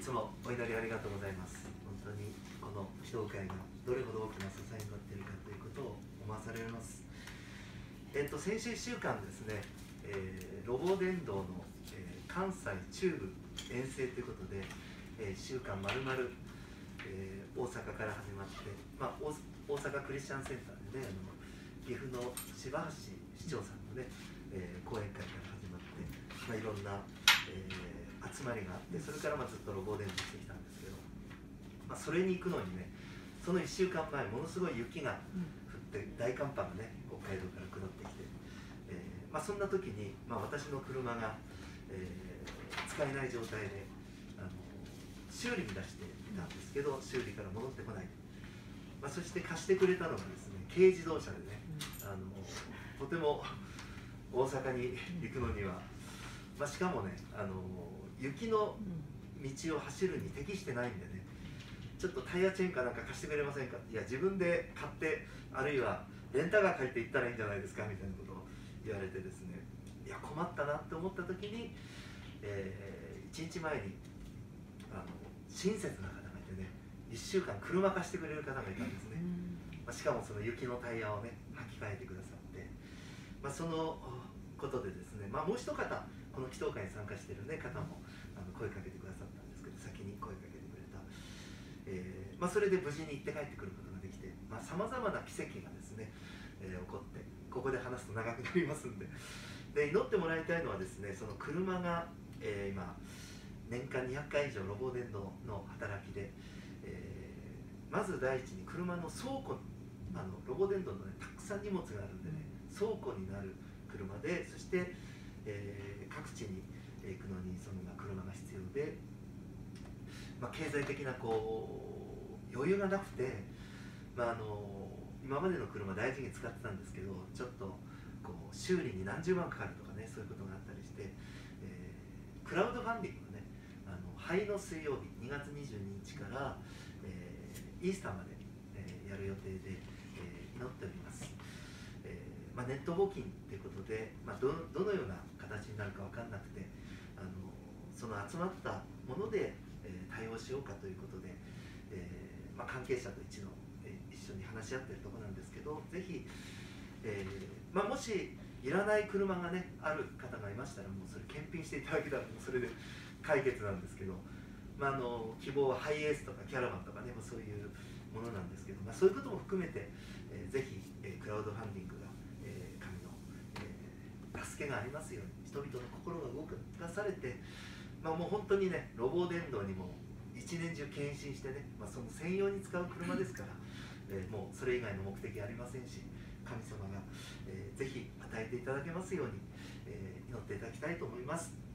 いつもお祈りありがとうございます。本当にこの教会がどれほど大きな支えになっているかということを思わされます。先週1週間ですね、ロボ電動の、関西中部遠征ということで、1週間まるまる大阪から始まって、大阪クリスチャンセンターでね、岐阜の柴橋市長さんのね、講演会から始まって、いろんな、集まりがあって、それからずっとロボ電動してきたんですけど、それに行くのにね、その1週間前、ものすごい雪が降って、大寒波がね、北海道から下ってきて、そんな時に、私の車が、使えない状態で修理に出していたんですけど、修理から戻ってこない、そして貸してくれたのがですね、軽自動車でね、とても大阪に行くのには、しかもね、雪の道を走るに適してないんでね、ちょっとタイヤチェーンかなんか貸してくれませんか、いや自分で買って、あるいはレンタカー借りて行ったらいいんじゃないですかみたいなことを言われてですね、いや困ったなって思った時に、1日前に親切な方がいてね、1週間車貸してくれる方がいたんですね。しかもその雪のタイヤをね履き替えてくださって、そのことでですね、もう一方この祈祷会に参加している、ね、方も声かけてくださったんですけど、先に声かけてくれた、それで無事に行って帰ってくることができて、さまざまな奇跡がですね、起こって、ここで話すと長くなりますんで、祈ってもらいたいのはですね、その車が、今年間200回以上ロボ電動の働きで、まず第一に車の倉庫、ロボ電動の、ね、たくさん荷物があるんでね、倉庫になる車で、そして、各地に行くのにその車が必要で、経済的な余裕がなくて、今までの車大事に使ってたんですけど、ちょっと修理に何十万かかるとかね、そういうことがあったりして、クラウドファンディングをね、灰の水曜日2月22日から、イースターまで、やる予定で、祈っております。ネット募金ということで、どのような形になるか分からなくて、その集まったもので、対応しようかということで、関係者と一緒に話し合っているところなんですけど、ぜひ、もしいらない車がねある方がいましたら、もうそれ検品していただけたらそれで解決なんですけど、希望はハイエースとかキャラバンとかね、そういうものなんですけど、そういうことも含めて、ぜひ、クラウドファンディングが、神の、助けがありますように、人々の心が動かされて、もう本当にね、ロボ電動にも一年中献身してね、その専用に使う車ですから、もうそれ以外の目的ありませんし、神様が、ぜひ与えていただけますように、祈っていただきたいと思います。